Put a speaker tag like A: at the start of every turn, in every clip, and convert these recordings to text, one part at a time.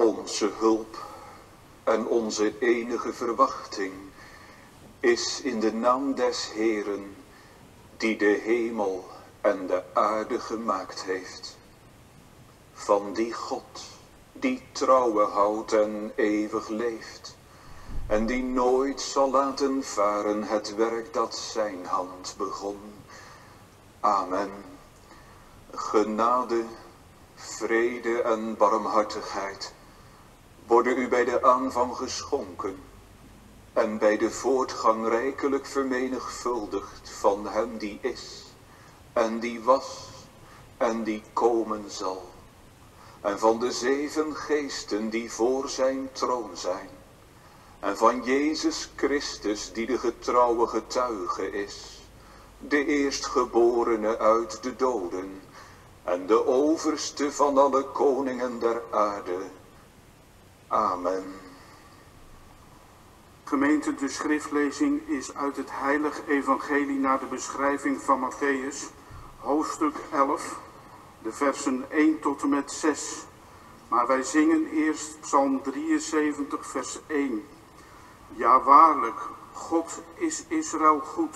A: Onze hulp en onze enige verwachting is in de naam des Heeren, die de hemel en de aarde gemaakt heeft. Van die God, die trouwe houdt en eeuwig leeft, en die nooit zal laten varen het werk dat zijn hand begon. Amen. Genade, vrede en barmhartigheid worden u bij de aanvang geschonken en bij de voortgang rijkelijk vermenigvuldigd van hem die is en die was en die komen zal, en van de 7 geesten die voor zijn troon zijn, en van Jezus Christus die de getrouwe getuige is, de eerstgeborene uit de doden en de overste van alle koningen der aarde. Amen.
B: Gemeente, de schriftlezing is uit het Heilige Evangelie naar de beschrijving van Matthäus, hoofdstuk 11, de versen 1 tot en met 6. Maar wij zingen eerst Psalm 73, vers 1. Ja, waarlijk, God is Israël goed,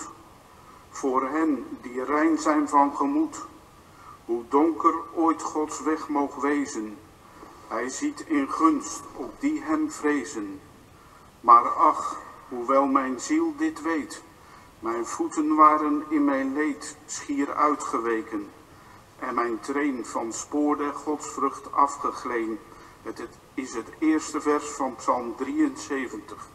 B: voor hen die rein zijn van gemoed. Hoe donker ooit Gods weg moog wezen, hij ziet in gunst op die hem vrezen. Maar ach, hoewel mijn ziel dit weet, mijn voeten waren in mijn leed schier uitgeweken, en mijn treen van spoor der godsvrucht afgegleen. Het is het eerste vers van Psalm 73.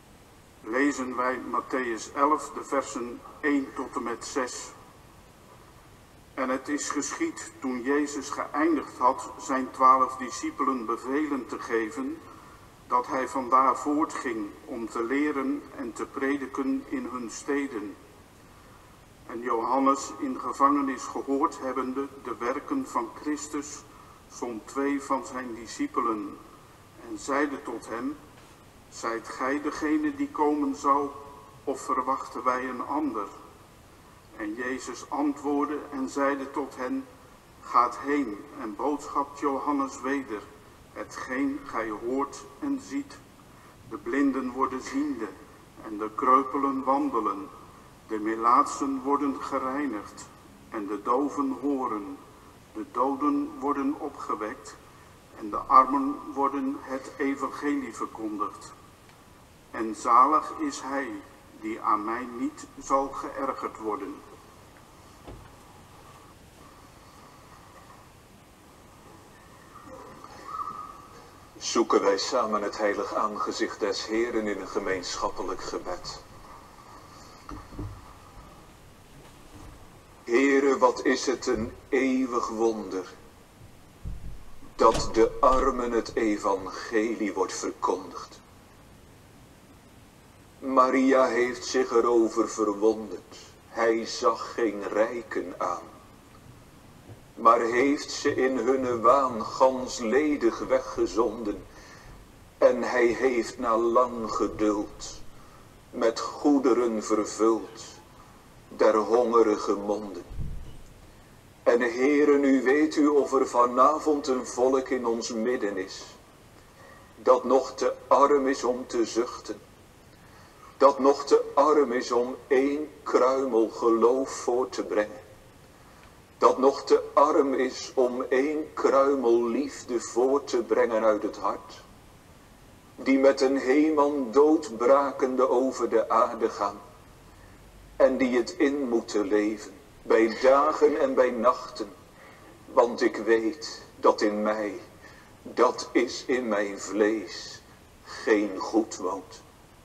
B: Lezen wij Matthäus 11, de versen 1 tot en met 6. En het is geschied toen Jezus geëindigd had zijn 12 discipelen bevelen te geven, dat hij vandaar voortging om te leren en te prediken in hun steden. En Johannes in gevangenis gehoord hebbende de werken van Christus, zond 2 van zijn discipelen en zeide tot hem: zijt gij degene die komen zou, of verwachten wij een ander? En Jezus antwoordde en zeide tot hen: gaat heen en boodschapt Johannes weder, hetgeen gij hoort en ziet. De blinden worden ziende en de kreupelen wandelen, de melaatsen worden gereinigd en de doven horen, de doden worden opgewekt en de armen worden het evangelie verkondigd. En zalig is hij die aan mij niet zal geërgerd worden.
A: Zoeken wij samen het heilig aangezicht des Heeren in een gemeenschappelijk gebed. Heere, wat is het een eeuwig wonder dat de armen het evangelie wordt verkondigd. Maria heeft zich erover verwonderd. Hij zag geen rijken aan, maar heeft ze in hunne waan gans ledig weggezonden. En hij heeft na lang geduld met goederen vervuld der hongerige monden. En Heere, nu weet u of er vanavond een volk in ons midden is, dat nog te arm is om te zuchten, dat nog te arm is om 1 kruimel geloof voor te brengen, dat nog te arm is om 1 kruimel liefde voor te brengen uit het hart, die met een Heeman doodbrakende over de aarde gaan, en die het in moeten leven, bij dagen en bij nachten, want ik weet dat in mij, dat is in mijn vlees, geen goed woont.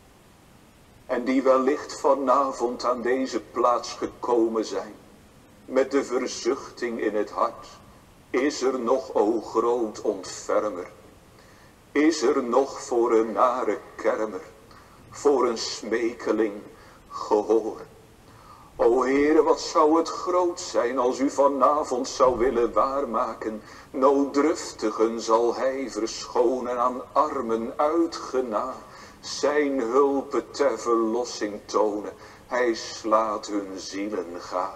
A: En die wellicht vanavond aan deze plaats gekomen zijn, met de verzuchting in het hart: is er nog, o groot ontfermer, is er nog voor een nare kermer, voor een smekeling gehoor? O Heere, wat zou het groot zijn als u vanavond zou willen waarmaken: nooddruftigen zal hij verschonen, aan armen uitgena zijn hulpe ter verlossing tonen, hij slaat hun zielen ga.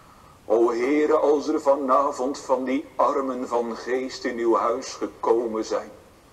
A: O Heere, als er vanavond van die armen van geest in uw huis gekomen zijn,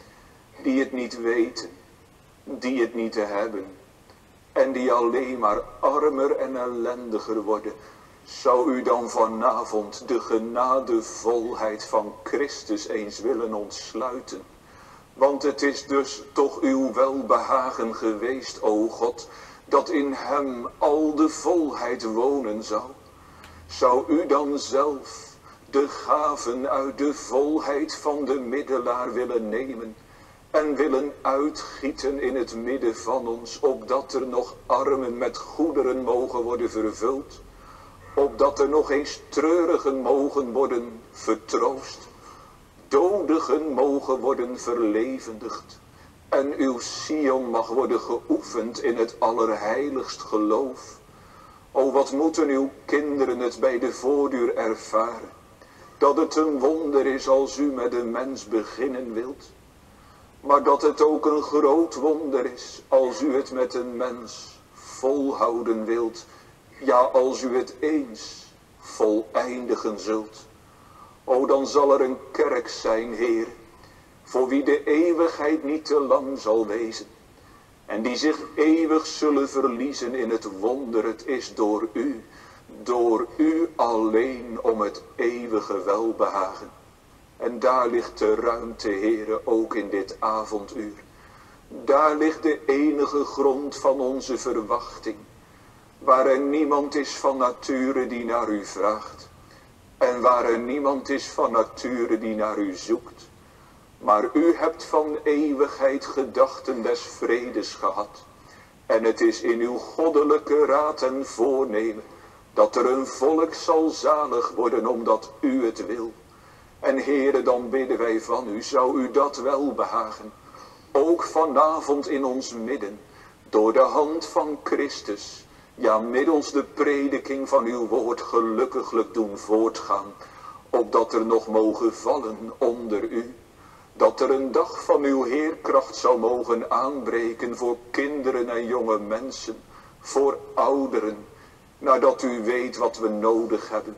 A: die het niet weten, die het niet hebben, en die alleen maar armer en ellendiger worden, zou u dan vanavond de genadevolheid van Christus eens willen ontsluiten? Want het is dus toch uw welbehagen geweest, o God, dat in hem al de volheid wonen zou. Zou u dan zelf de gaven uit de volheid van de middelaar willen nemen en willen uitgieten in het midden van ons, opdat er nog armen met goederen mogen worden vervuld, opdat er nog eens treurigen mogen worden vertroost, dodigen mogen worden verlevendigd, en uw Sion mag worden geoefend in het allerheiligst geloof. O, wat moeten uw kinderen het bij de voordeur ervaren, dat het een wonder is als u met een mens beginnen wilt, maar dat het ook een groot wonder is als u het met een mens volhouden wilt, ja, als u het eens voleindigen zult. O, dan zal er een kerk zijn, Heer, voor wie de eeuwigheid niet te lang zal wezen, en die zich eeuwig zullen verliezen in het wonder. Het is door u alleen om het eeuwige welbehagen. En daar ligt de ruimte, Heere, ook in dit avonduur. Daar ligt de enige grond van onze verwachting, waar er niemand is van nature die naar u vraagt, en waar er niemand is van nature die naar u zoekt. Maar u hebt van eeuwigheid gedachten des vredes gehad, en het is in uw goddelijke raad en voornemen dat er een volk zal zalig worden omdat u het wil. En Heere, dan bidden wij van u, zou u dat wel behagen, ook vanavond in ons midden, door de hand van Christus, ja middels de prediking van uw woord gelukkiglijk doen voortgaan, opdat er nog mogen vallen onder u, dat er een dag van uw heerkracht zou mogen aanbreken voor kinderen en jonge mensen, voor ouderen, nadat u weet wat we nodig hebben.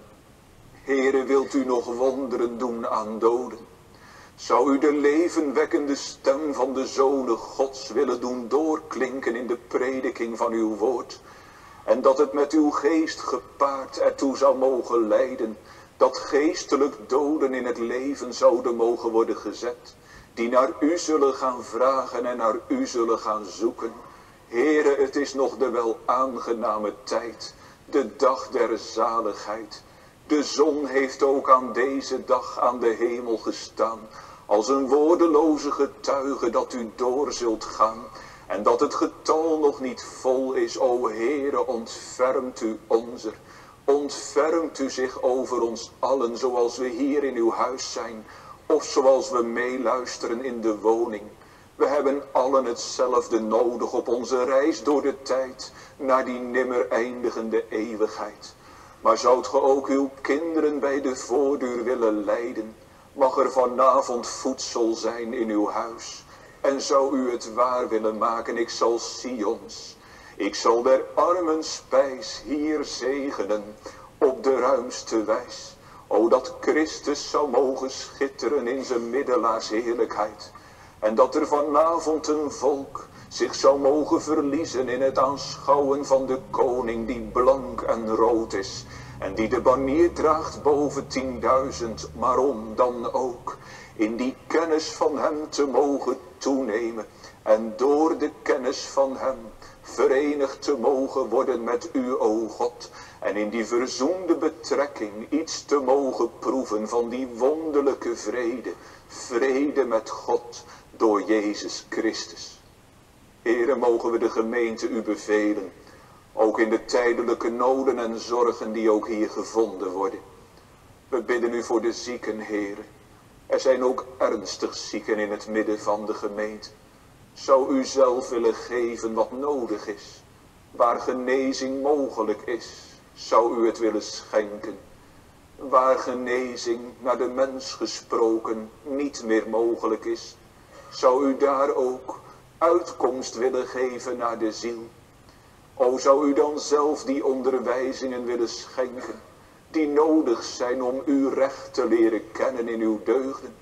A: Heere, wilt u nog wonderen doen aan doden? Zou u de levenwekkende stem van de Zonen Gods willen doen doorklinken in de prediking van uw woord? En dat het met uw geest gepaard ertoe zou mogen leiden, dat geestelijk doden in het leven zouden mogen worden gezet, die naar u zullen gaan vragen en naar u zullen gaan zoeken. Heere, het is nog de wel aangename tijd, de dag der zaligheid. De zon heeft ook aan deze dag aan de hemel gestaan, als een woordeloze getuige dat u door zult gaan, en dat het getal nog niet vol is. O Heere, ontfermt u onzer, ontfermt u zich over ons allen, zoals we hier in uw huis zijn, of zoals we meeluisteren in de woning. We hebben allen hetzelfde nodig op onze reis door de tijd, naar die nimmer eindigende eeuwigheid. Maar zoudt ge ook uw kinderen bij de voordeur willen leiden, mag er vanavond voedsel zijn in uw huis. En zou u het waar willen maken, ik zal Sions, ik zal der armen spijs hier zegenen, op de ruimste wijs. O, dat Christus zou mogen schitteren in zijn middelaarsheerlijkheid. En dat er vanavond een volk zich zou mogen verliezen in het aanschouwen van de koning die blank en rood is. En die de banier draagt boven 10.000, maar om dan ook in die kennis van hem te mogen toenemen. En door de kennis van hem verenigd te mogen worden met u, o God. En in die verzoende betrekking iets te mogen proeven van die wonderlijke vrede. Vrede met God door Jezus Christus. Heere, mogen we de gemeente u bevelen. Ook in de tijdelijke noden en zorgen die ook hier gevonden worden. We bidden u voor de zieken, Heere. Er zijn ook ernstig zieken in het midden van de gemeente. Zou u zelf willen geven wat nodig is. Waar genezing mogelijk is, zou u het willen schenken. Waar genezing naar de mens gesproken niet meer mogelijk is, zou u daar ook uitkomst willen geven naar de ziel. O, zou u dan zelf die onderwijzingen willen schenken, die nodig zijn om uw recht te leren kennen in uw deugden.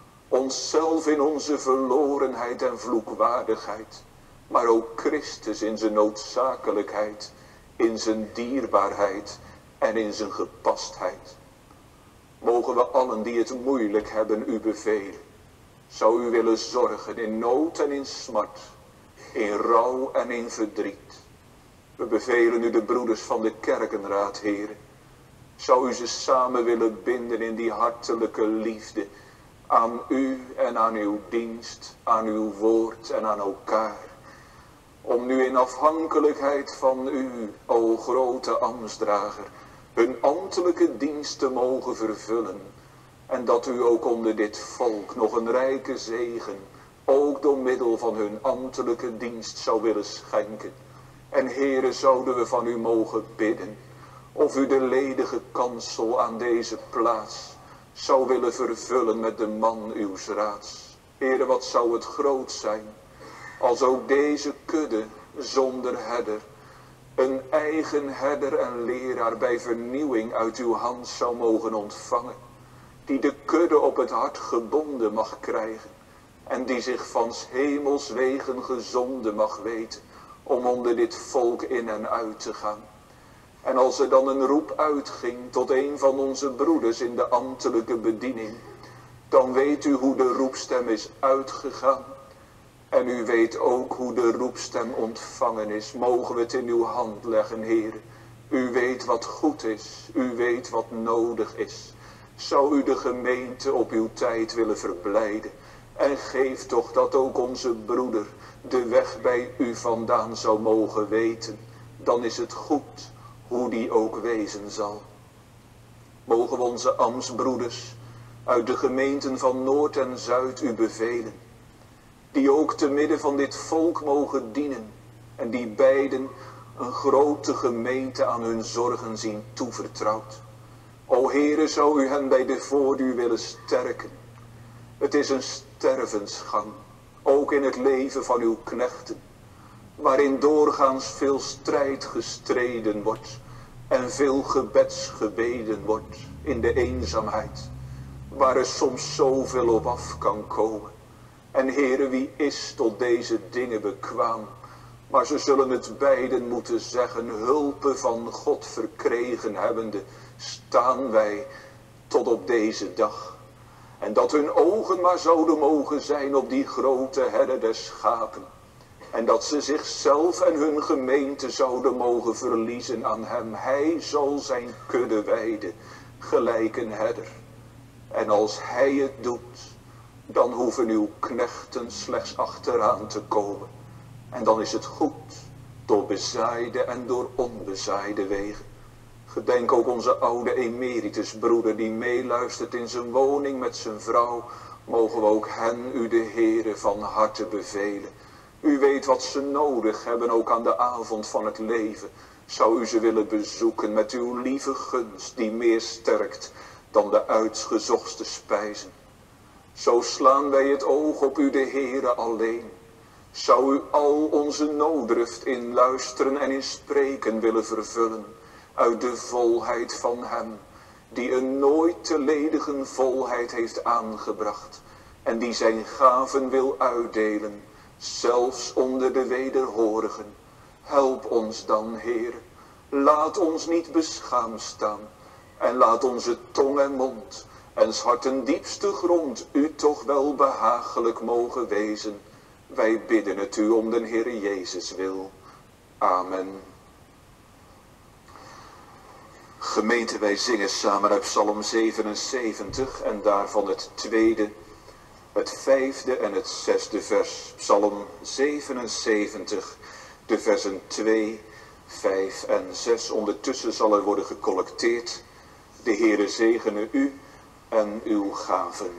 A: Onszelf in onze verlorenheid en vloekwaardigheid, maar ook Christus in zijn noodzakelijkheid, in zijn dierbaarheid en in zijn gepastheid. Mogen we allen die het moeilijk hebben u bevelen. Zou u willen zorgen in nood en in smart, in rouw en in verdriet. We bevelen u de broeders van de kerkenraad, Heere. Zou u ze samen willen binden in die hartelijke liefde aan u en aan uw dienst, aan uw woord en aan elkaar. Om nu in afhankelijkheid van u, o grote ambtsdrager, hun ambtelijke dienst te mogen vervullen. En dat u ook onder dit volk nog een rijke zegen, ook door middel van hun ambtelijke dienst zou willen schenken. En Heere, zouden we van u mogen bidden, of u de ledige kansel aan deze plaats zou willen vervullen met de man uws raads. Heere, wat zou het groot zijn, als ook deze kudde zonder herder, een eigen herder en leraar bij vernieuwing uit uw hand zou mogen ontvangen. Die de kudde op het hart gebonden mag krijgen. En die zich van 's hemels wegen gezonden mag weten. Om onder dit volk in en uit te gaan. En als er dan een roep uitging tot een van onze broeders in de ambtelijke bediening. Dan weet u hoe de roepstem is uitgegaan. En u weet ook hoe de roepstem ontvangen is. Mogen we het in uw hand leggen, Heer. U weet wat goed is. U weet wat nodig is. Zou u de gemeente op uw tijd willen verblijden. En geef toch dat ook onze broeder de weg bij u vandaan zou mogen weten. Dan is het goed. hoe die ook wezen zal. Mogen we onze ambtsbroeders uit de gemeenten van Noord en Zuid u bevelen, die ook te midden van dit volk mogen dienen en die beiden een grote gemeente aan hun zorgen zien toevertrouwd. O Heere, zou u hen bij de voordeur willen sterken. Het is een stervensgang, ook in het leven van uw knechten, waarin doorgaans veel strijd gestreden wordt en veel gebeds gebeden wordt in de eenzaamheid, waar er soms zoveel op af kan komen. En Heere, wie is tot deze dingen bekwaam? Maar ze zullen het beiden moeten zeggen, hulpe van God verkregen hebbende, staan wij tot op deze dag. En dat hun ogen maar zouden mogen zijn op die grote herder des schapen. En dat ze zichzelf en hun gemeente zouden mogen verliezen aan hem. Hij zal zijn kudde weiden, gelijk een herder. En als hij het doet, dan hoeven uw knechten slechts achteraan te komen. En dan is het goed, door bezaaide en door onbezaaide wegen. Gedenk ook onze oude emeritusbroeder die meeluistert in zijn woning met zijn vrouw. Mogen we ook hen u de Heere van harte bevelen. U weet wat ze nodig hebben, ook aan de avond van het leven. Zou u ze willen bezoeken met uw lieve gunst die meer sterkt dan de uitgezochtste spijzen. Zo slaan wij het oog op u de Heere alleen. Zou u al onze nooddruft in luisteren en in spreken willen vervullen uit de volheid van hem, die een nooit te ledigen volheid heeft aangebracht en die zijn gaven wil uitdelen, zelfs onder de wederhorigen. Help ons dan, Heer, laat ons niet beschaamd staan en laat onze tong en mond en 's harten diepste grond u toch wel behagelijk mogen wezen. Wij bidden het u om den Heere Jezus wil. Amen. Gemeente, wij zingen samen uit Psalm 77 en daarvan het tweede, het vijfde en het zesde vers. Psalm 77, de versen 2, 5 en 6. Ondertussen zal er worden gecollecteerd. De Heere zegene u en uw gaven.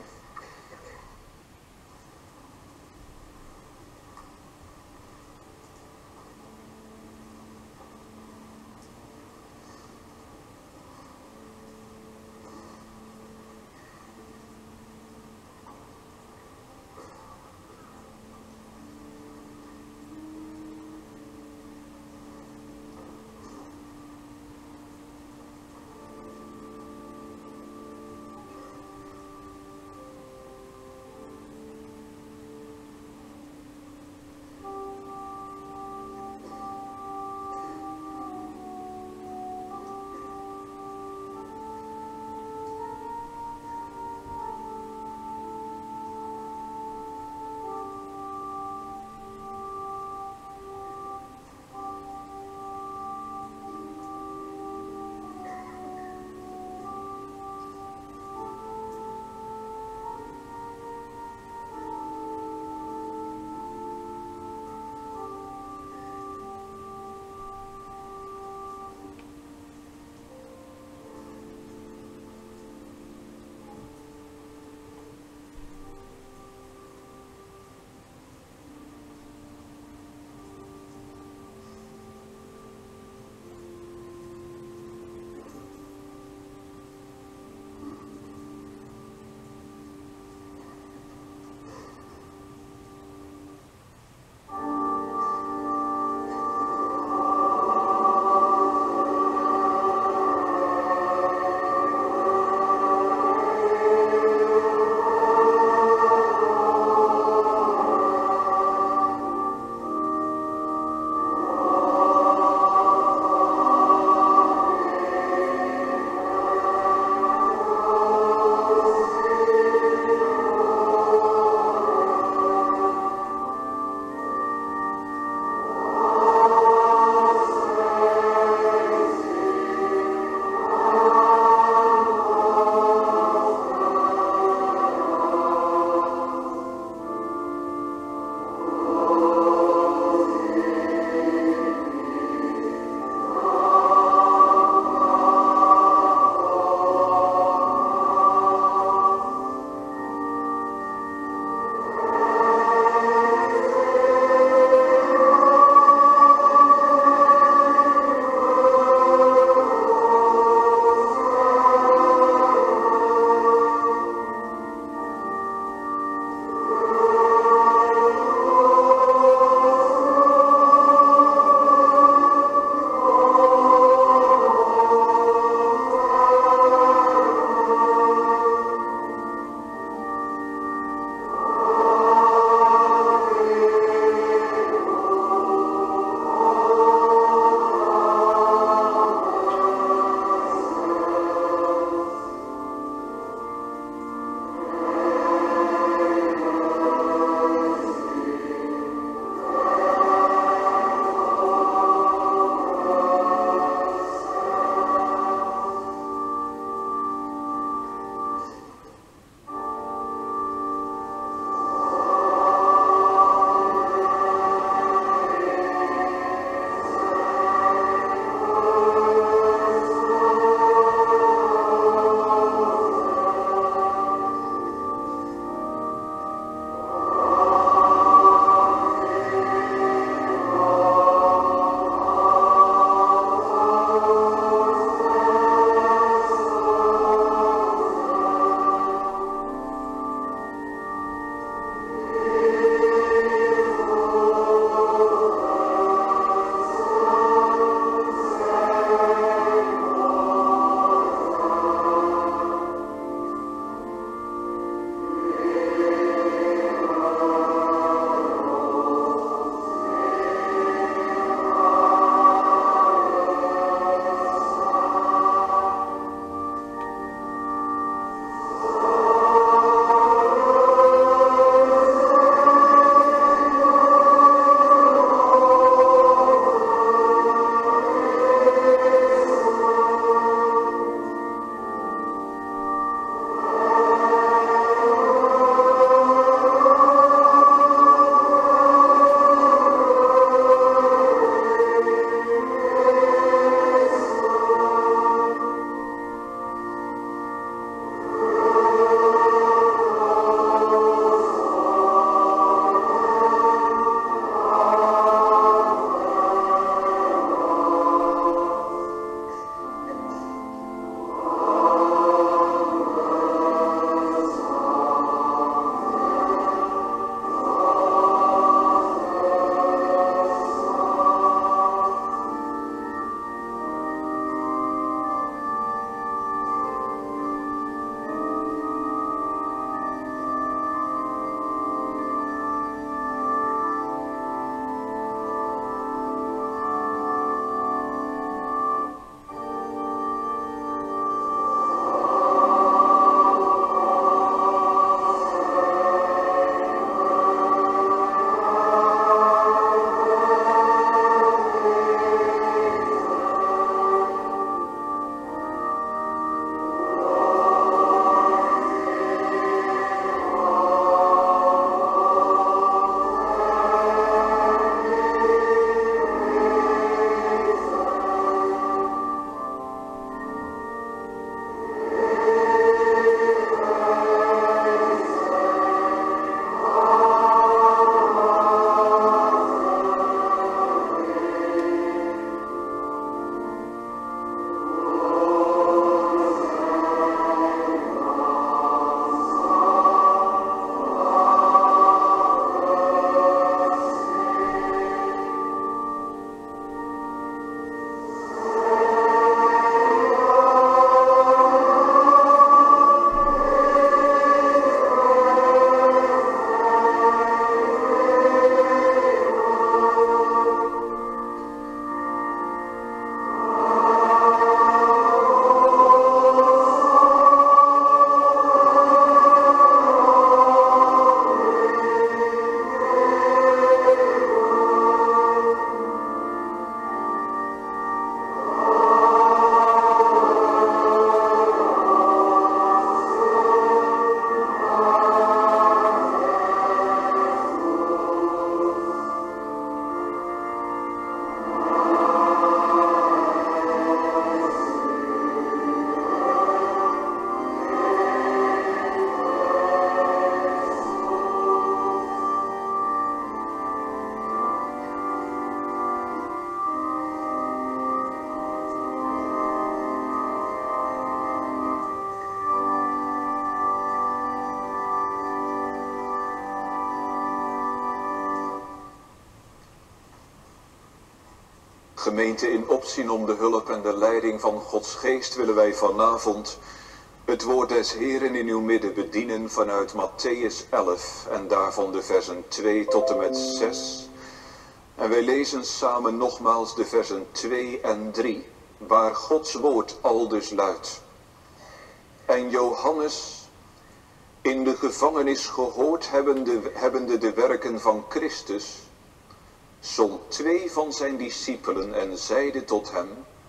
A: gemeente in opzien om de hulp en de leiding van Gods geest willen wij vanavond het woord des Heeren in uw midden bedienen vanuit Mattheüs 11 en daarvan de versen 2 tot en met 6. En wij lezen samen nogmaals de versen 2 en 3, waar Gods woord aldus luidt. En Johannes, in de gevangenis gehoord hebbende de werken van Christus, zond 2 van zijn discipelen en zeide tot hem: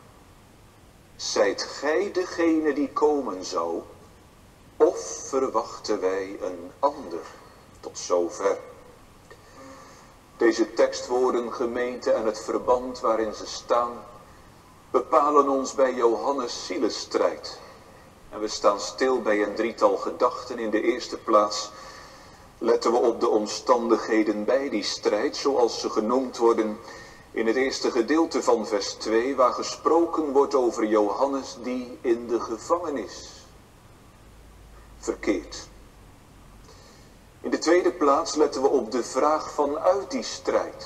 A: zijt gij degene die komen zou, of verwachten wij een ander? Tot zover. Deze tekstwoorden, gemeente, en het verband waarin ze staan, bepalen ons bij Johannes' zielestrijd. En we staan stil bij een drietal gedachten. In de eerste plaats letten we op de omstandigheden bij die strijd, zoals ze genoemd worden in het eerste gedeelte van vers 2, waar gesproken wordt over Johannes die in de gevangenis verkeert. In de tweede plaats letten we op de vraag vanuit die strijd.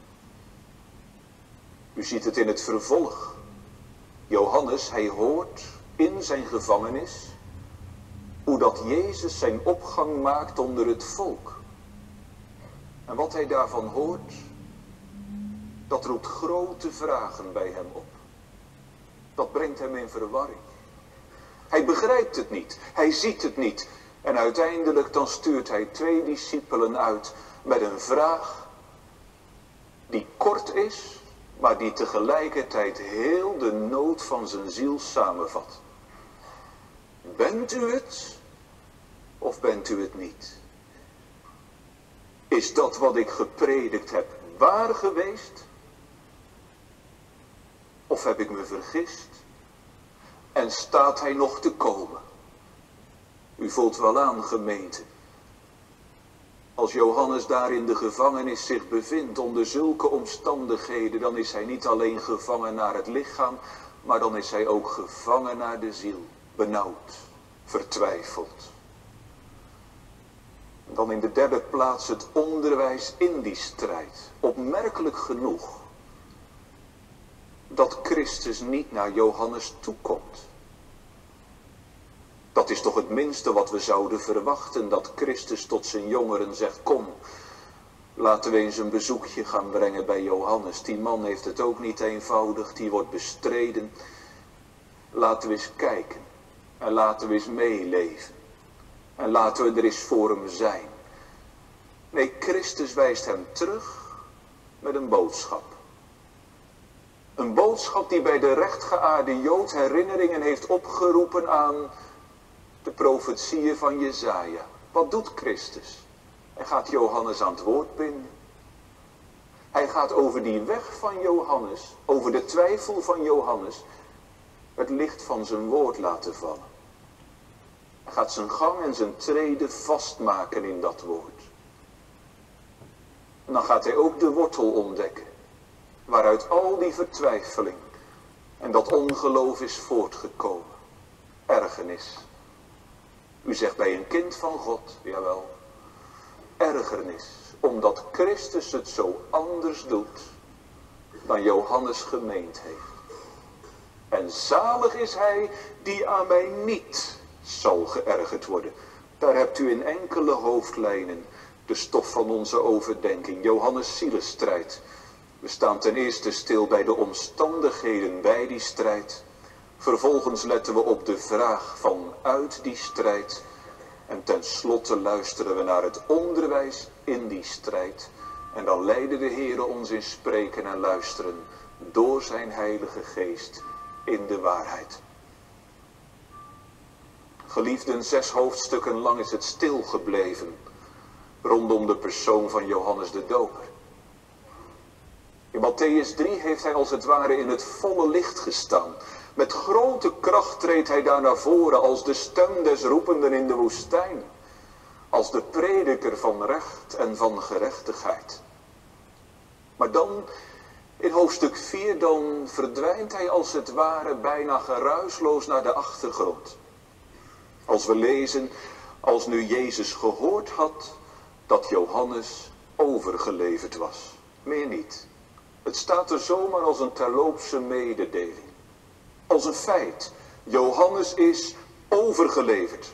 A: U ziet het in het vervolg. Johannes, hij hoort in zijn gevangenis hoe dat Jezus zijn opgang maakt onder het volk. En wat hij daarvan hoort, dat roept grote vragen bij hem op. Dat brengt hem in verwarring. Hij begrijpt het niet, hij ziet het niet. En uiteindelijk dan stuurt hij 2 discipelen uit met een vraag die kort is, maar die tegelijkertijd heel de nood van zijn ziel samenvat. Bent u het of bent u het niet? Is dat wat ik gepredikt heb waar geweest? Of heb ik me vergist? En staat hij nog te komen? U voelt wel aan, gemeente. Als Johannes daar in de gevangenis zich bevindt onder zulke omstandigheden, dan is hij niet alleen gevangen naar het lichaam, maar dan is hij ook gevangen naar de ziel. Benauwd, vertwijfeld. Dan in de derde plaats het onderwijs in die strijd. Opmerkelijk genoeg dat Christus niet naar Johannes toekomt. Dat is toch het minste wat we zouden verwachten, dat Christus tot zijn jongeren zegt: kom, laten we eens een bezoekje gaan brengen bij Johannes. Die man heeft het ook niet eenvoudig, die wordt bestreden. Laten we eens kijken en laten we eens meeleven. En laten we er eens voor hem zijn. Nee, Christus wijst hem terug met een boodschap. Een boodschap die bij de rechtgeaarde Jood herinneringen heeft opgeroepen aan de profetieën van Jesaja. Wat doet Christus? Hij gaat Johannes aan het woord binden. Hij gaat over die weg van Johannes, over de twijfel van Johannes, het licht van zijn woord laten vallen. Hij gaat zijn gang en zijn treden vastmaken in dat woord. En dan gaat hij ook de wortel ontdekken, waaruit al die vertwijfeling en dat ongeloof is voortgekomen. Ergernis. U zegt bij een kind van God, jawel, ergernis, omdat Christus het zo anders doet dan Johannes gemeend heeft. En zalig is hij die aan mij niet zal geërgerd worden. Daar hebt u in enkele hoofdlijnen de stof van onze overdenking. Johannes' zielestrijd. We staan ten eerste stil bij de omstandigheden bij die strijd. Vervolgens letten we op de vraag vanuit die strijd. En tenslotte luisteren we naar het onderwijs in die strijd. En dan leiden de Heere ons in spreken en luisteren door zijn Heilige Geest in de waarheid. Geliefden, 6 hoofdstukken lang is het stilgebleven rondom de persoon van Johannes de Doper. In Mattheüs 3 heeft hij als het ware in het volle licht gestaan. Met grote kracht treedt hij daar naar voren als de stem des roependen in de woestijn. Als de prediker van recht en van gerechtigheid. Maar dan, in hoofdstuk 4, dan verdwijnt hij als het ware bijna geruisloos naar de achtergrond. Als we lezen, als nu Jezus gehoord had dat Johannes overgeleverd was. Meer niet. Het staat er zomaar als een terloopse mededeling. Als een feit. Johannes is overgeleverd.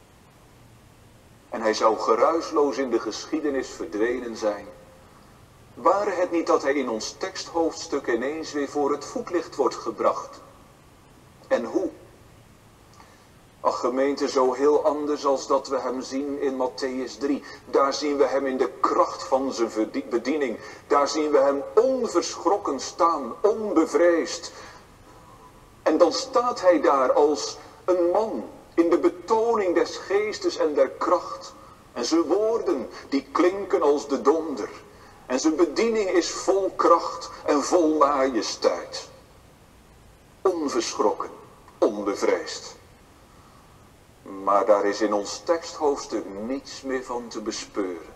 A: En hij zou geruisloos in de geschiedenis verdwenen zijn. Ware het niet dat hij in ons teksthoofdstuk ineens weer voor het voetlicht wordt gebracht. En hoe? Ach gemeente, zo heel anders als dat we hem zien in Mattheüs 3. Daar zien we hem in de kracht van zijn bediening. Daar zien we hem onverschrokken staan, onbevreesd. En dan staat hij daar als een man in de betoning des geestes en der kracht. En zijn woorden die klinken als de donder. En zijn bediening is vol kracht en vol majesteit. Onverschrokken, onbevreesd. Maar daar is in ons teksthoofdstuk niets meer van te bespeuren.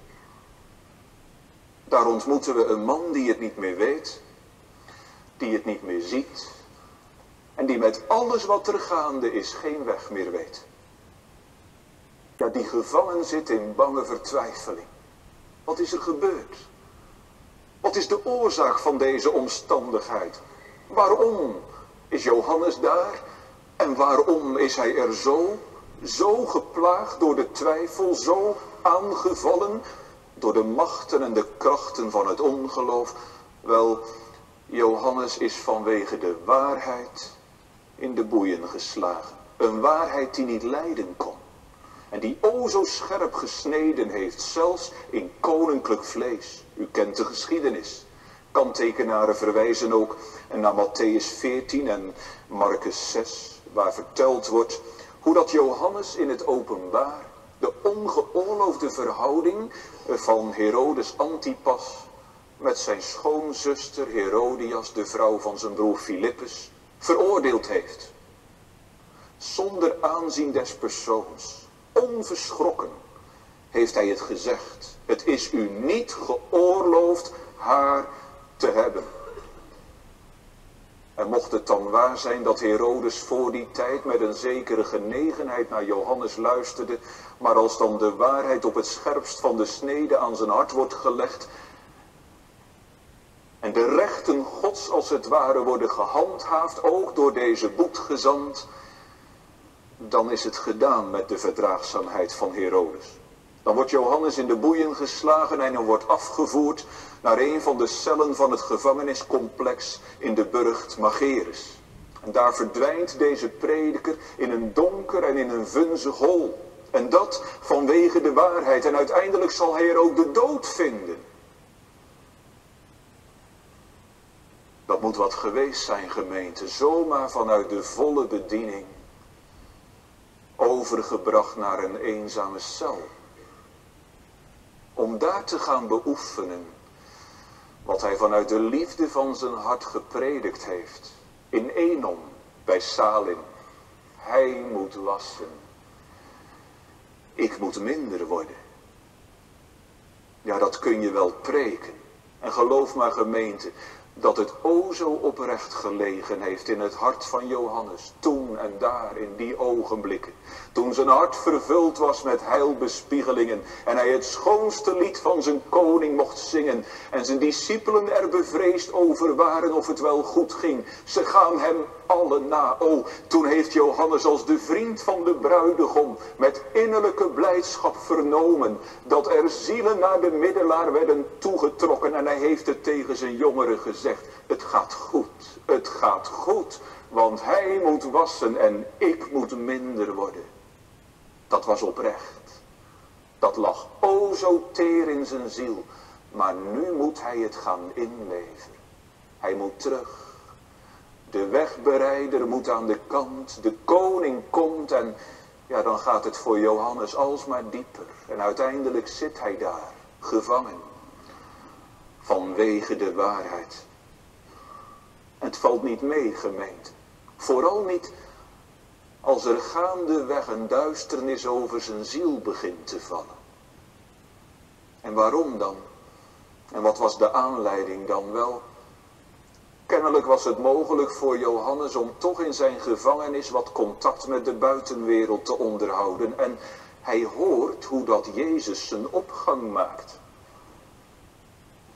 A: Daar ontmoeten we een man die het niet meer weet, die het niet meer ziet en die met alles wat er gaande is geen weg meer weet. Ja, die gevangen zit in bange vertwijfeling. Wat is er gebeurd? Wat is de oorzaak van deze omstandigheid? Waarom is Johannes daar? En waarom is hij er zo geplaagd door de twijfel, zo aangevallen door de machten en de krachten van het ongeloof? Wel, Johannes is vanwege de waarheid in de boeien geslagen. Een waarheid die niet lijden kon. En die o zo scherp gesneden heeft, zelfs in koninklijk vlees. U kent de geschiedenis. Kanttekenaren verwijzen ook naar Mattheüs 14 en Marcus 6, waar verteld wordt hoe dat Johannes in het openbaar de ongeoorloofde verhouding van Herodes Antipas met zijn schoonzuster Herodias, de vrouw van zijn broer Filippus, veroordeeld heeft. Zonder aanzien des persoons, onverschrokken, heeft hij het gezegd. Het is u niet geoorloofd haar te hebben. En mocht het dan waar zijn dat Herodes voor die tijd met een zekere genegenheid naar Johannes luisterde, maar als dan de waarheid op het scherpst van de snede aan zijn hart wordt gelegd en de rechten Gods als het ware worden gehandhaafd, ook door deze boetgezant, dan is het gedaan met de verdraagzaamheid van Herodes. Dan wordt Johannes in de boeien geslagen en hij wordt afgevoerd naar een van de cellen van het gevangeniscomplex in de burcht Machaerus. En daar verdwijnt deze prediker in een donker en in een vunzig hol. En dat vanwege de waarheid. En uiteindelijk zal hij er ook de dood vinden. Dat moet wat geweest zijn, gemeente. Zomaar vanuit de volle bediening overgebracht naar een eenzame cel. Om daar te gaan beoefenen wat hij vanuit de liefde van zijn hart gepredikt heeft. In Enon, bij Salim. Hij moet wassen. Ik moet minder worden. Ja, dat kun je wel preken. En geloof maar, gemeente, dat het o zo oprecht gelegen heeft in het hart van Johannes. Toen en daar, in die ogenblikken. Toen zijn hart vervuld was met heilbespiegelingen. En hij het schoonste lied van zijn koning mocht zingen. En zijn discipelen er bevreesd over waren of het wel goed ging. Ze gaan hem alle na. O, toen heeft Johannes als de vriend van de bruidegom met innerlijke blijdschap vernomen dat er zielen naar de middelaar werden toegetrokken. En hij heeft het tegen zijn jongeren gezegd. Het gaat goed, want hij moet wassen en ik moet minder worden. Dat was oprecht. Dat lag o zo teer in zijn ziel. Maar nu moet hij het gaan inleveren. Hij moet terug. De wegbereider moet aan de kant. De koning komt en ja, dan gaat het voor Johannes alsmaar dieper. En uiteindelijk zit hij daar, gevangen. Vanwege de waarheid. Het valt niet mee, gemeente. Vooral niet als er gaandeweg een duisternis over zijn ziel begint te vallen. En waarom dan? En wat was de aanleiding dan wel? Kennelijk was het mogelijk voor Johannes om toch in zijn gevangenis wat contact met de buitenwereld te onderhouden. En hij hoort hoe dat Jezus zijn opgang maakt.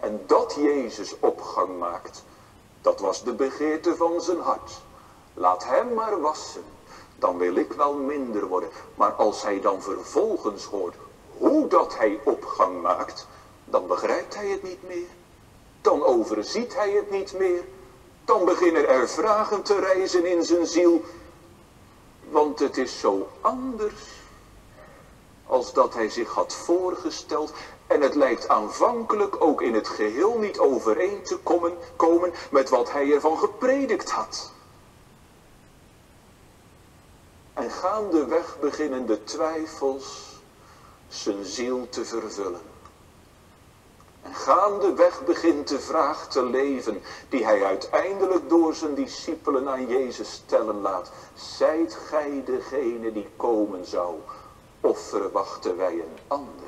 A: En dat Jezus opgang maakt, dat was de begeerte van zijn hart. Laat hem maar wassen, dan wil ik wel minder worden. Maar als hij dan vervolgens hoort hoe dat hij opgang maakt, dan begrijpt hij het niet meer. Dan overziet hij het niet meer. Dan beginnen er vragen te rijzen in zijn ziel. Want het is zo anders als dat hij zich had voorgesteld. En het lijkt aanvankelijk ook in het geheel niet overeen te komen met wat hij ervan gepredikt had. En gaandeweg beginnen de twijfels zijn ziel te vervullen. En gaandeweg begint de vraag te leven die hij uiteindelijk door zijn discipelen aan Jezus stellen laat. Zijt gij degene die komen zou, of verwachten wij een ander?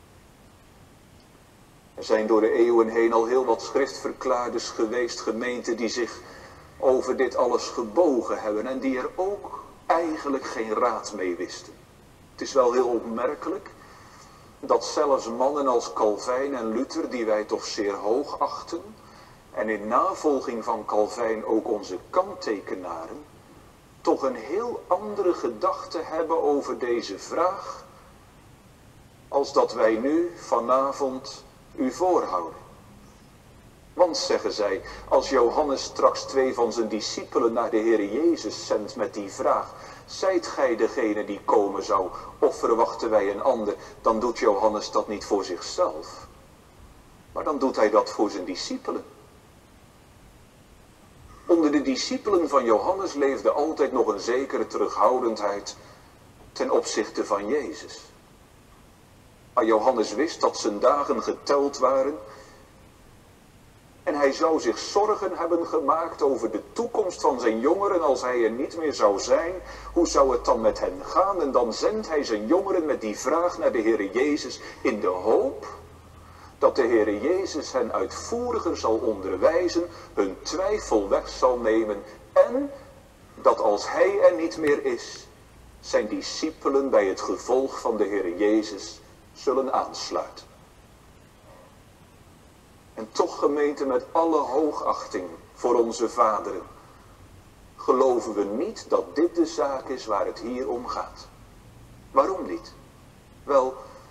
A: Er zijn door de eeuwen heen al heel wat schriftverklaarders geweest, gemeenten, die zich over dit alles gebogen hebben en die er ook eigenlijk geen raad mee wisten. Het is wel heel opmerkelijk dat zelfs mannen als Calvijn en Luther, die wij toch zeer hoog achten, en in navolging van Calvijn ook onze kanttekenaren, toch een heel andere gedachte hebben over deze vraag, als dat wij nu vanavond u voorhouden. Want, zeggen zij, als Johannes straks 2 van zijn discipelen naar de Heer Jezus zendt met die vraag, zijt gij degene die komen zou, of verwachten wij een ander, dan doet Johannes dat niet voor zichzelf, maar dan doet hij dat voor zijn discipelen. Onder de discipelen van Johannes leefde altijd nog een zekere terughoudendheid ten opzichte van Jezus. Maar Johannes wist dat zijn dagen geteld waren en hij zou zich zorgen hebben gemaakt over de toekomst van zijn jongeren als hij er niet meer zou zijn. Hoe zou het dan met hen gaan? En dan zendt hij zijn jongeren met die vraag naar de Heere Jezus in de hoop dat de Heere Jezus hen uitvoeriger zal onderwijzen, hun twijfel weg zal nemen en dat als hij er niet meer is, zijn discipelen bij het gevolg van de Heere Jezus zullen aansluiten. En toch, gemeente, met alle hoogachting voor onze vaderen, geloven we niet dat dit de zaak is waar het hier om gaat. Waarom niet? Wel,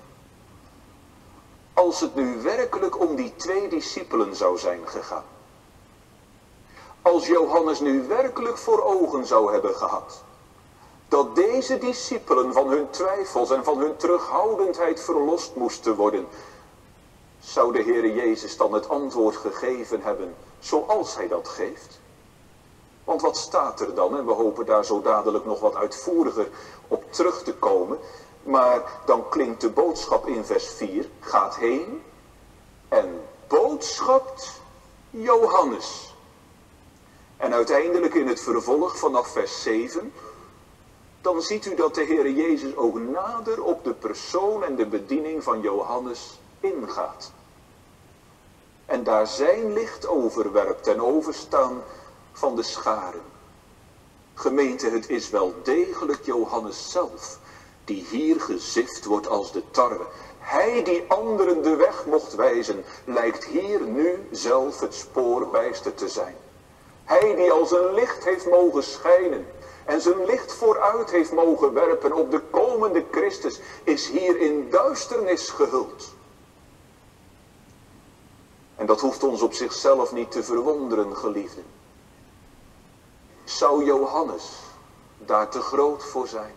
A: als het nu werkelijk om die 2 discipelen zou zijn gegaan, als Johannes nu werkelijk voor ogen zou hebben gehad, dat deze discipelen van hun twijfels en van hun terughoudendheid verlost moesten worden, zou de Heere Jezus dan het antwoord gegeven hebben zoals hij dat geeft? Want wat staat er dan? En we hopen daar zo dadelijk nog wat uitvoeriger op terug te komen. Maar dan klinkt de boodschap in vers 4. Gaat heen en boodschapt Johannes. En uiteindelijk in het vervolg vanaf vers 7. Dan ziet u dat de Heere Jezus ook nader op de persoon en de bediening van Johannes ingaat. En daar zijn licht overwerpt ten overstaan van de scharen. Gemeente, het is wel degelijk Johannes zelf die hier gezift wordt als de tarwe. Hij die anderen de weg mocht wijzen, lijkt hier nu zelf het spoorbijster te zijn. Hij die als een licht heeft mogen schijnen en zijn licht vooruit heeft mogen werpen op de komende Christus, is hier in duisternis gehuld. En dat hoeft ons op zichzelf niet te verwonderen, geliefden. Zou Johannes daar te groot voor zijn?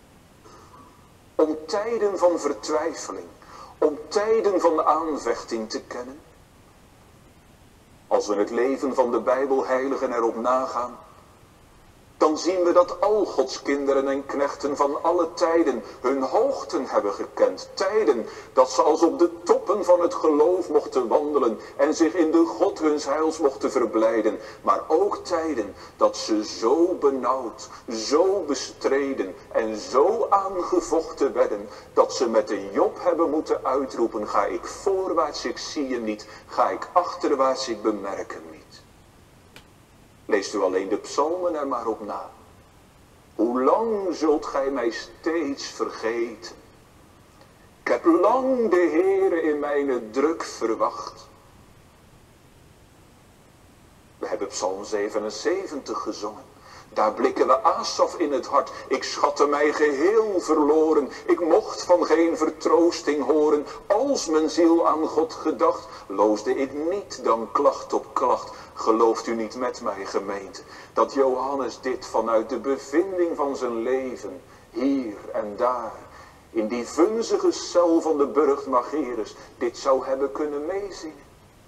A: Om tijden van vertwijfeling, om tijden van aanvechting te kennen? Als we het leven van de Bijbelheiligen erop nagaan, dan zien we dat al Gods kinderen en knechten van alle tijden hun hoogten hebben gekend. Tijden dat ze als op de toppen van het geloof mochten wandelen en zich in de God huns heils mochten verblijden. Maar ook tijden dat ze zo benauwd, zo bestreden en zo aangevochten werden, dat ze met een Job hebben moeten uitroepen: ga ik voorwaarts, ik zie je niet, ga ik achterwaarts, ik bemerk hem niet. Leest u alleen de psalmen er maar op na. Hoe lang zult gij mij steeds vergeten? Ik heb lang de Heere in mijn druk verwacht. hebben Psalm 77 gezongen. Daar blikken we Asaf in het hart. Ik schatte mij geheel verloren. Ik mocht van geen vertroosting horen. Als mijn ziel aan God gedacht, loosde ik niet dan klacht op klacht. Gelooft u niet met mij, gemeente, dat Johannes dit vanuit de bevinding van zijn leven, hier en daar, in die vunzige cel van de burcht Machaerus, dit zou hebben kunnen meezingen?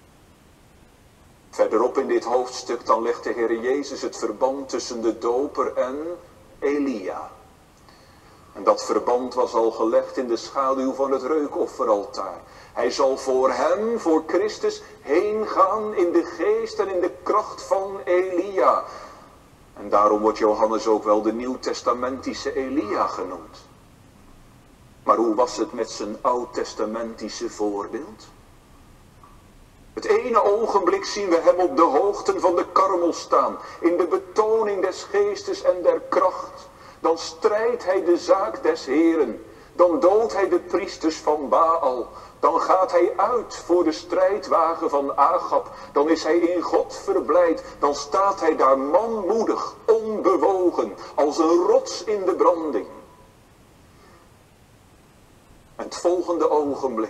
A: Verderop in dit hoofdstuk dan legt de Heer Jezus het verband tussen de doper en Elia. En dat verband was al gelegd in de schaduw van het reukofferaltaar. Hij zal voor hem, voor Christus, heen gaan in de geest en in de kracht van Elia. En daarom wordt Johannes ook wel de nieuwtestamentische Elia genoemd. Maar hoe was het met zijn oud-testamentische voorbeeld? Het ene ogenblik zien we hem op de hoogten van de Karmel staan, in de betoning des geestes en der kracht. Dan strijdt hij de zaak des Heren, dan doodt hij de priesters van Baal. Dan gaat hij uit voor de strijdwagen van Agab, dan is hij in God verblijd. Dan staat hij daar manmoedig, onbewogen, als een rots in de branding. En het volgende ogenblik,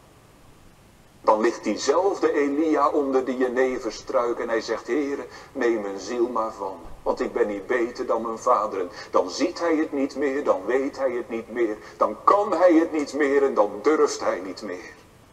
A: dan ligt diezelfde Elia onder de jeneverstruik en hij zegt: Heere, neem mijn ziel maar van me, want ik ben niet beter dan mijn vaderen. Dan ziet hij het niet meer, dan weet hij het niet meer, dan kan hij het niet meer en dan durft hij niet meer.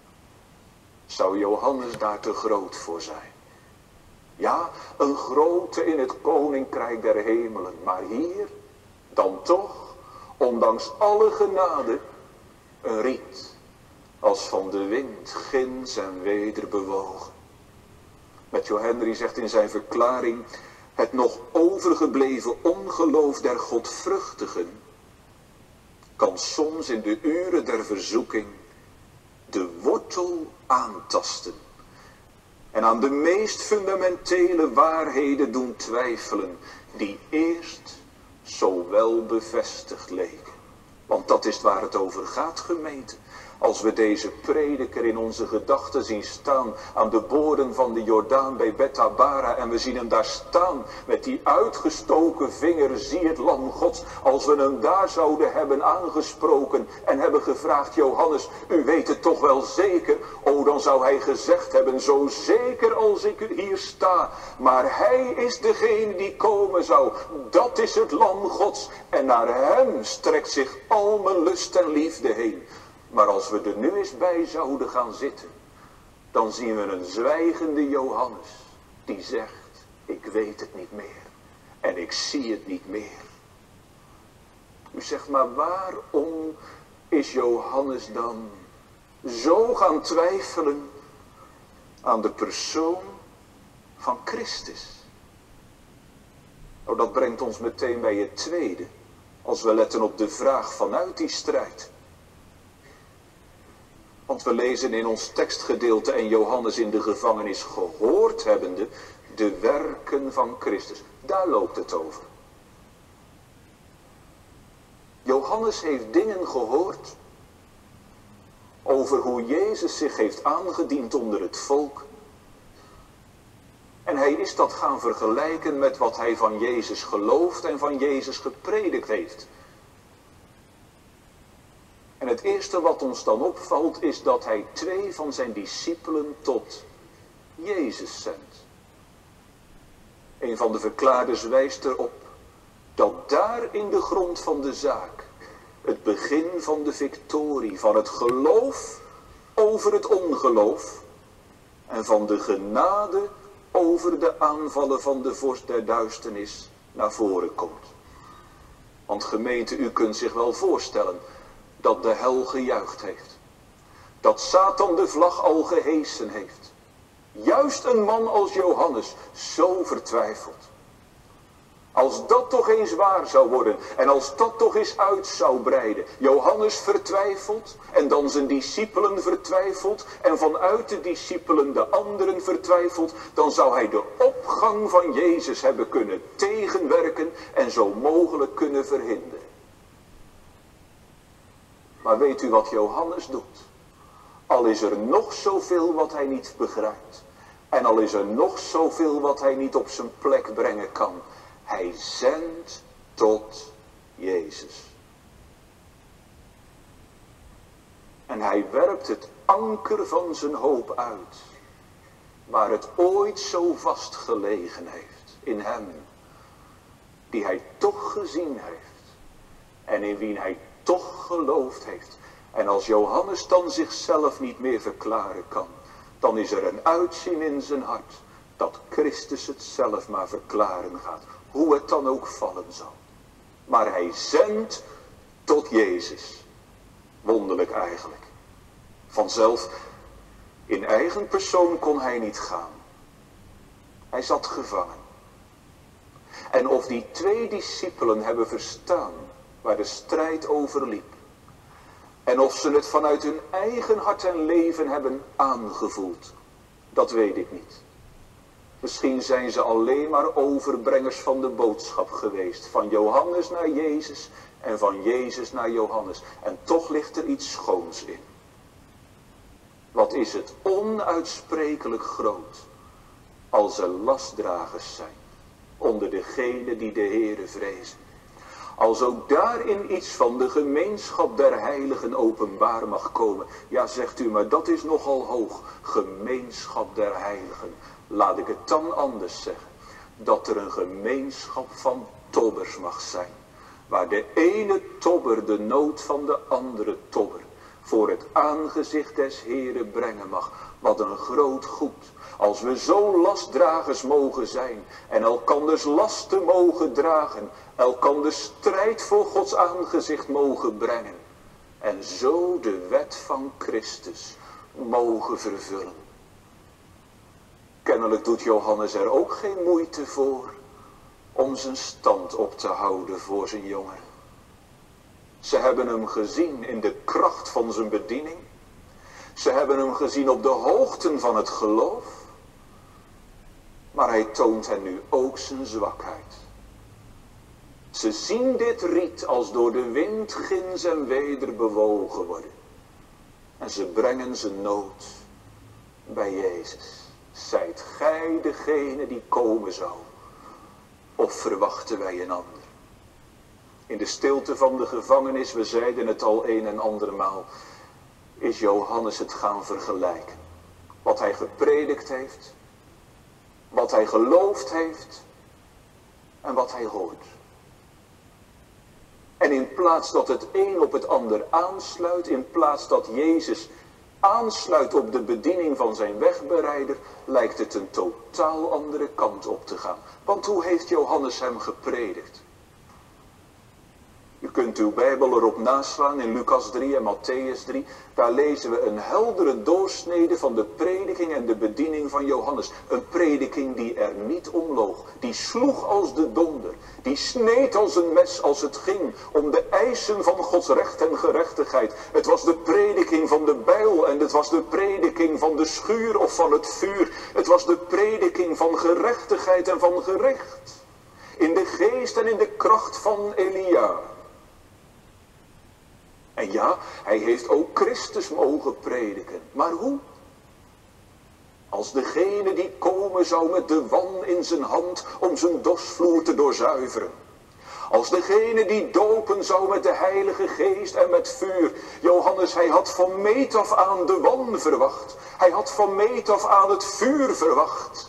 A: Zou Johannes daar te groot voor zijn? Ja, een grote in het koninkrijk der hemelen, maar hier dan toch, ondanks alle genade, een riet, als van de wind, ginds en weder bewogen. Matthew Henry zegt in zijn verklaring: het nog overgebleven ongeloof der godvruchtigen kan soms in de uren der verzoeking de wortel aantasten en aan de meest fundamentele waarheden doen twijfelen, die eerst zo wel bevestigd leken. Want dat is waar het over gaat, gemeente. Als we deze prediker in onze gedachten zien staan aan de boorden van de Jordaan bij Bethabara en we zien hem daar staan met die uitgestoken vinger, zie het lam Gods. Als we hem daar zouden hebben aangesproken en hebben gevraagd: Johannes, u weet het toch wel zeker? O, dan zou hij gezegd hebben: zo zeker als ik hier sta. Maar hij is degene die komen zou. Dat is het lam Gods. En naar hem strekt zich al mijn lust en liefde heen. Maar als we er nu eens bij zouden gaan zitten, dan zien we een zwijgende Johannes die zegt: ik weet het niet meer en ik zie het niet meer. U zegt: maar waarom is Johannes dan zo gaan twijfelen aan de persoon van Christus? Nou, dat brengt ons meteen bij het tweede, als we letten op de vraag vanuit die strijd. Want we lezen in ons tekstgedeelte: en Johannes in de gevangenis gehoord hebbende de werken van Christus. Daar loopt het over. Johannes heeft dingen gehoord over hoe Jezus zich heeft aangediend onder het volk. En hij is dat gaan vergelijken met wat hij van Jezus geloofd en van Jezus gepredikt heeft. En het eerste wat ons dan opvalt is dat hij 2 van zijn discipelen tot Jezus zendt. Een van de verklaarders wijst erop dat daar in de grond van de zaak het begin van de victorie, van het geloof over het ongeloof en van de genade over de aanvallen van de vorst der duisternis naar voren komt. Want gemeente, u kunt zich wel voorstellen dat de hel gejuicht heeft. Dat Satan de vlag al gehesen heeft. Juist een man als Johannes zo vertwijfelt. Als dat toch eens waar zou worden en als dat toch eens uit zou breiden. Johannes vertwijfelt en dan zijn discipelen vertwijfelt en vanuit de discipelen de anderen vertwijfelt. Dan zou hij de opgang van Jezus hebben kunnen tegenwerken en zo mogelijk kunnen verhinderen. Maar weet u wat Johannes doet? Al is er nog zoveel wat hij niet begrijpt. En al is er nog zoveel wat hij niet op zijn plek brengen kan. Hij zendt tot Jezus. En hij werpt het anker van zijn hoop uit. Waar het ooit zo vast gelegen heeft. In hem. Die hij toch gezien heeft. En in wie hij toch geloofd heeft. En als Johannes dan zichzelf niet meer verklaren kan. Dan is er een uitzien in zijn hart. Dat Christus het zelf maar verklaren gaat. Hoe het dan ook vallen zal. Maar hij zendt tot Jezus. Wonderlijk eigenlijk. Vanzelf, in eigen persoon kon hij niet gaan. Hij zat gevangen. En of die 2 discipelen hebben verstaan waar de strijd over liep. En of ze het vanuit hun eigen hart en leven hebben aangevoeld. Dat weet ik niet. Misschien zijn ze alleen maar overbrengers van de boodschap geweest. Van Johannes naar Jezus en van Jezus naar Johannes. En toch ligt er iets schoons in. Wat is het onuitsprekelijk groot. Als er lastdragers zijn. Onder degenen die de Heere vrezen. Als ook daarin iets van de gemeenschap der heiligen openbaar mag komen. Ja, zegt u, maar dat is nogal hoog. Gemeenschap der heiligen. Laat ik het dan anders zeggen. Dat er een gemeenschap van tobbers mag zijn. Waar de ene tobber de nood van de andere tobber voor het aangezicht des Heeren brengen mag. Wat een groot goed. Als we zo lastdragers mogen zijn en elkanders lasten mogen dragen, elkanders strijd voor Gods aangezicht mogen brengen en zo de wet van Christus mogen vervullen. Kennelijk doet Johannes er ook geen moeite voor om zijn stand op te houden voor zijn jongeren. Ze hebben hem gezien in de kracht van zijn bediening. Ze hebben hem gezien op de hoogten van het geloof. Maar hij toont hen nu ook zijn zwakheid. Ze zien dit riet als door de wind ginds en weder bewogen worden. En ze brengen zijn nood bij Jezus. Zijt gij degene die komen zou? Of verwachten wij een ander? In de stilte van de gevangenis, we zeiden het al een en andermaal, is Johannes het gaan vergelijken. Wat hij gepredikt heeft, wat hij geloofd heeft en wat hij hoort. En in plaats dat het een op het ander aansluit, in plaats dat Jezus aansluit op de bediening van zijn wegbereider, lijkt het een totaal andere kant op te gaan. Want hoe heeft Johannes hem gepredikt? U kunt uw Bijbel erop naslaan in Lucas 3 en Matthäus 3. Daar lezen we een heldere doorsnede van de prediking en de bediening van Johannes. Een prediking die er niet om loog. Die sloeg als de donder. Die sneed als een mes als het ging om de eisen van Gods recht en gerechtigheid. Het was de prediking van de bijl en het was de prediking van de schuur of van het vuur. Het was de prediking van gerechtigheid en van gericht. In de geest en in de kracht van Elia. En ja, hij heeft ook Christus mogen prediken. Maar hoe? Als degene die komen zou met de wan in zijn hand om zijn dorsvloer te doorzuiveren. Als degene die dopen zou met de Heilige Geest en met vuur. Johannes, hij had van meet af aan de wan verwacht. Hij had van meet af aan het vuur verwacht.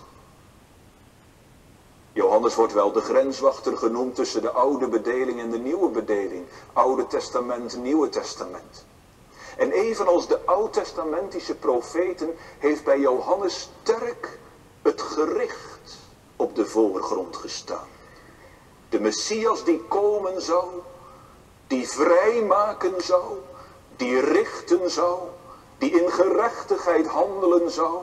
A: Johannes wordt wel de grenswachter genoemd tussen de oude bedeling en de nieuwe bedeling. Oude Testament, Nieuwe Testament. En evenals de oud-testamentische profeten heeft bij Johannes sterk het gericht op de voorgrond gestaan. De Messias die komen zou, die vrijmaken zou, die richten zou, die in gerechtigheid handelen zou.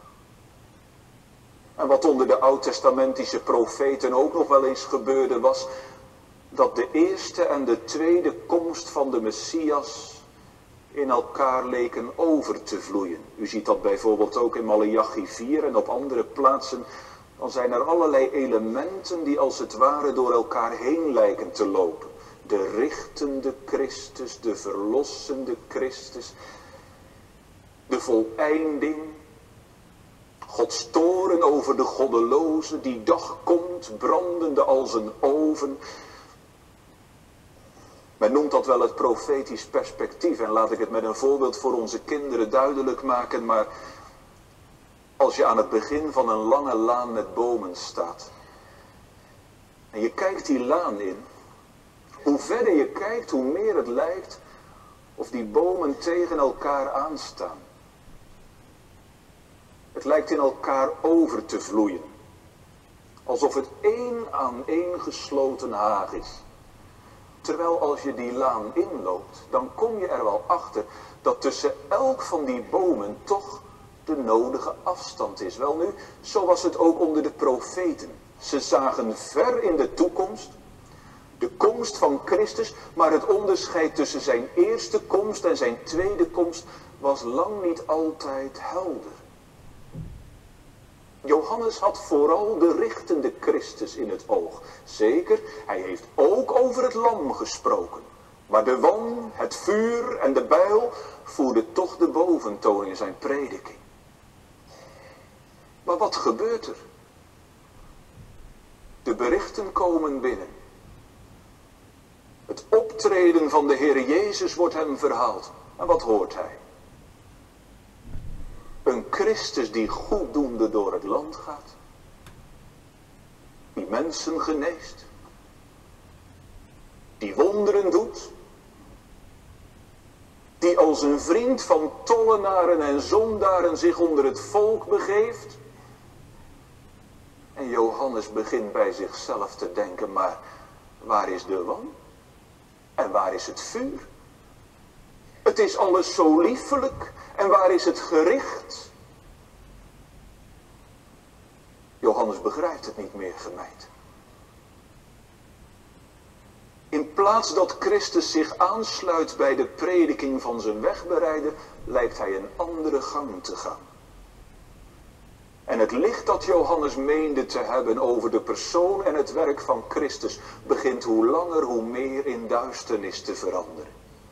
A: En wat onder de oud-testamentische profeten ook nog wel eens gebeurde was, dat de eerste en de tweede komst van de Messias in elkaar leken over te vloeien. U ziet dat bijvoorbeeld ook in Maleachi 4 en op andere plaatsen. Dan zijn er allerlei elementen die als het ware door elkaar heen lijken te lopen. De richtende Christus, de verlossende Christus, de voleinding. Gods toorn over de goddelozen, die dag komt, brandende als een oven. Men noemt dat wel het profetisch perspectief. En laat ik het met een voorbeeld voor onze kinderen duidelijk maken. Maar als je aan het begin van een lange laan met bomen staat. En je kijkt die laan in. Hoe verder je kijkt, hoe meer het lijkt of die bomen tegen elkaar aanstaan. Het lijkt in elkaar over te vloeien. Alsof het één aan één gesloten haag is. Terwijl als je die laan inloopt, dan kom je er wel achter dat tussen elk van die bomen toch de nodige afstand is. Welnu, zo was het ook onder de profeten. Ze zagen ver in de toekomst, de komst van Christus, maar het onderscheid tussen zijn eerste komst en zijn tweede komst was lang niet altijd helder. Johannes had vooral de richtende Christus in het oog. Zeker, hij heeft ook over het lam gesproken. Maar de wan, het vuur en de bijl voerden toch de boventoon in zijn prediking. Maar wat gebeurt er? De berichten komen binnen. Het optreden van de Heer Jezus wordt hem verhaald. En wat hoort hij? Een Christus die goeddoende door het land gaat. Die mensen geneest. Die wonderen doet. Die als een vriend van tollenaren en zondaren zich onder het volk begeeft. En Johannes begint bij zichzelf te denken, maar waar is de wan? En waar is het vuur? Het is alles zo liefelijk. En waar is het gericht? Johannes begrijpt het niet meer, gemeente. In plaats dat Christus zich aansluit bij de prediking van zijn wegbereider, lijkt hij een andere gang te gaan. En het licht dat Johannes meende te hebben over de persoon en het werk van Christus begint hoe langer hoe meer in duisternis te veranderen.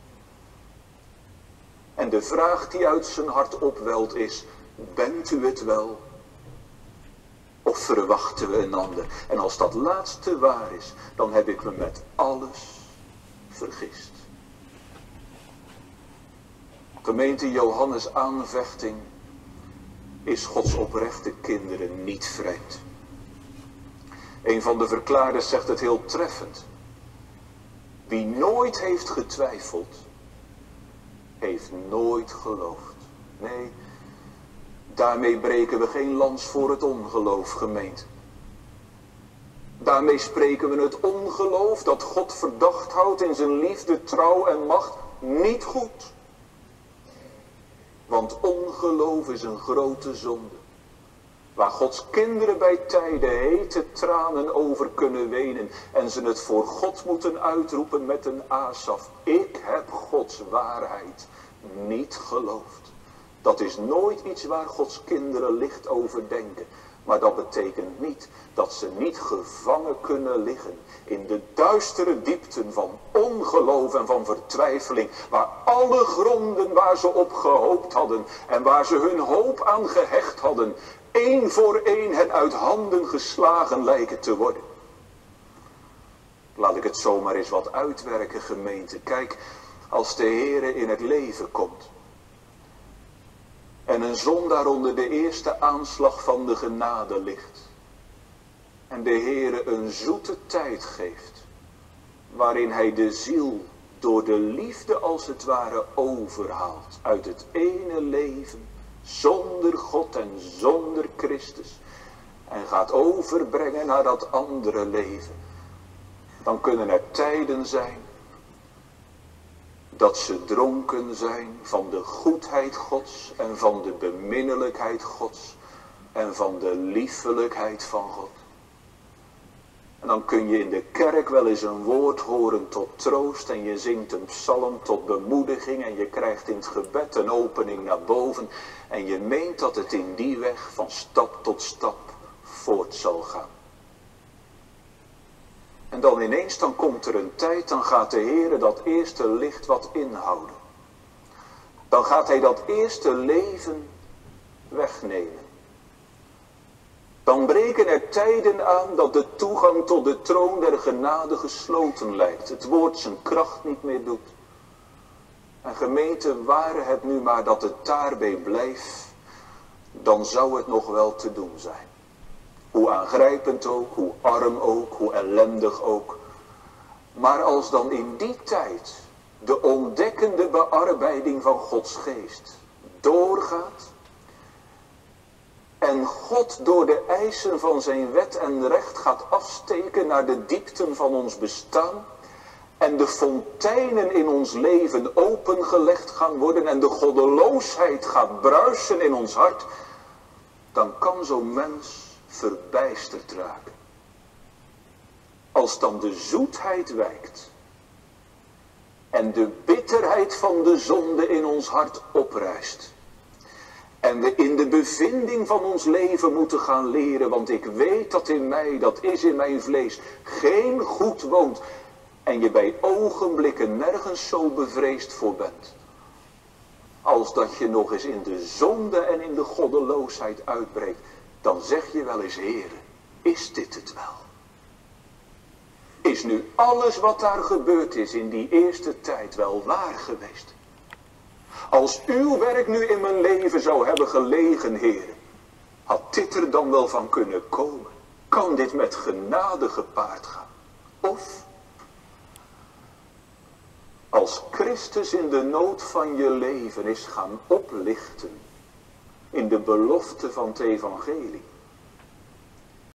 A: En de vraag die uit zijn hart opwelt is, bent u het wel? Of verwachten we een ander? En als dat laatste waar is, dan heb ik me met alles vergist. Gemeente, Johannes' aanvechting is Gods oprechte kinderen niet vreemd. Een van de verklaarders zegt het heel treffend. Wie nooit heeft getwijfeld, heeft nooit geloofd. Nee, daarmee breken we geen lans voor het ongeloof, gemeente. Daarmee spreken we het ongeloof dat God verdacht houdt in zijn liefde, trouw en macht niet goed. Want ongeloof is een grote zonde. Waar Gods kinderen bij tijden hete tranen over kunnen wenen. En ze het voor God moeten uitroepen met een Asaf. Ik heb Gods waarheid niet geloofd. Dat is nooit iets waar Gods kinderen licht over denken. Maar dat betekent niet dat ze niet gevangen kunnen liggen in de duistere diepten van ongeloof en van vertwijfeling. Waar alle gronden waar ze op gehoopt hadden en waar ze hun hoop aan gehecht hadden, één voor één hen uit handen geslagen lijken te worden. Laat ik het zomaar eens wat uitwerken, gemeente. Kijk, als de Heere in het leven komt en een zondaar onder de eerste aanslag van de genade ligt en de Heere een zoete tijd geeft waarin hij de ziel door de liefde als het ware overhaalt uit het ene leven zonder God en zonder Christus en gaat overbrengen naar dat andere leven, dan kunnen er tijden zijn dat ze dronken zijn van de goedheid Gods en van de beminnelijkheid Gods en van de liefelijkheid van God. En dan kun je in de kerk wel eens een woord horen tot troost en je zingt een psalm tot bemoediging en je krijgt in het gebed een opening naar boven en je meent dat het in die weg van stap tot stap voort zal gaan. En dan ineens, dan komt er een tijd, dan gaat de Heere dat eerste licht wat inhouden. Dan gaat hij dat eerste leven wegnemen. Dan breken er tijden aan dat de toegang tot de troon der genade gesloten lijkt. Het woord zijn kracht niet meer doet. En gemeente, ware het nu maar dat het daarbij blijft, dan zou het nog wel te doen zijn. Hoe aangrijpend ook, hoe arm ook, hoe ellendig ook. Maar als dan in die tijd de ontdekkende bearbeiding van Gods geest doorgaat en God door de eisen van zijn wet en recht gaat afsteken naar de diepten van ons bestaan en de fonteinen in ons leven opengelegd gaan worden en de goddeloosheid gaat bruisen in ons hart, dan kan zo'n mens verbijsterd raken. Als dan de zoetheid wijkt en de bitterheid van de zonde in ons hart oprijst en we in de bevinding van ons leven moeten gaan leren, want ik weet dat in mij, dat is in mijn vlees, geen goed woont en je bij ogenblikken nergens zo bevreesd voor bent, als dat je nog eens in de zonde en in de goddeloosheid uitbreekt, dan zeg je wel eens, Heere, is dit het wel? Is nu alles wat daar gebeurd is in die eerste tijd wel waar geweest? Als uw werk nu in mijn leven zou hebben gelegen, Heere, had dit er dan wel van kunnen komen? Kan dit met genade gepaard gaan? Of, als Christus in de nood van je leven is gaan oplichten in de belofte van het evangelie,